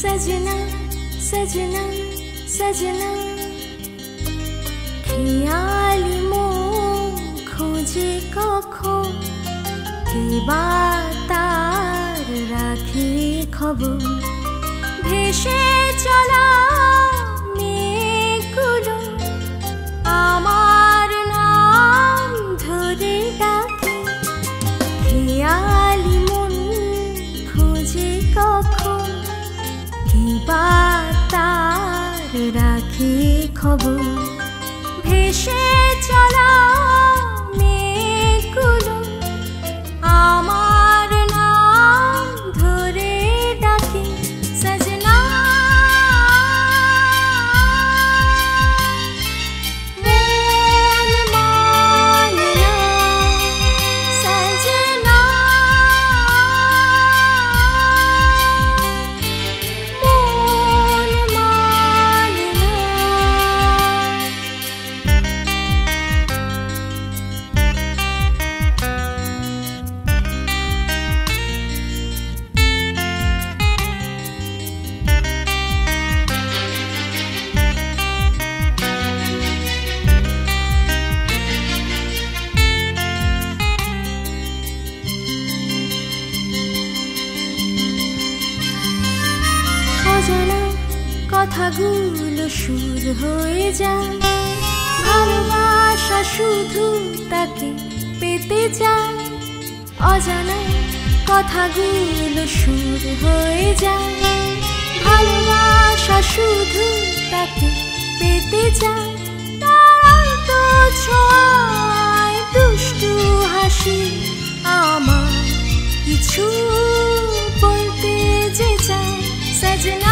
सजना सजना सजना খেয়ালি মন খোঁজে কখন কিবা তার রাখি খবর ভেসে চলা মেঘগুলো আমার নাম ধরে ডাকে খেয়ালি মন খোঁজে কখন কিবা তার রাখি খবর ভেসে চলা মেঘগুলো আমার নাম ধরে ডাকে সজনা মন মানে না সজনা মন মানে না অজানা কথাগুলো সুর হয়ে যায় ভালোবাসা শুধু তাকে পেতে চায় অজানা কথাগুলো সুর হয়ে যায় ভালোবাসা শুধু তাকে পেতে চায় তার তো ছোঁয়ায় দুষ্টু হাসি আমার কিছু বলতে যে চায় সজনা